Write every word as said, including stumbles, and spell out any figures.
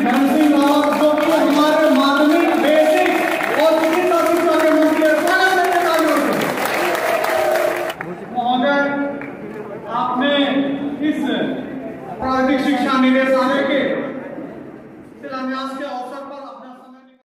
धन सिंह रावत जो कि हमारे माननीय बेसिक और चिकित्सा शिक्षा के मंत्री महोदय, आपने इस प्राविधिक शिक्षा निदेशालय के शिलान्यास के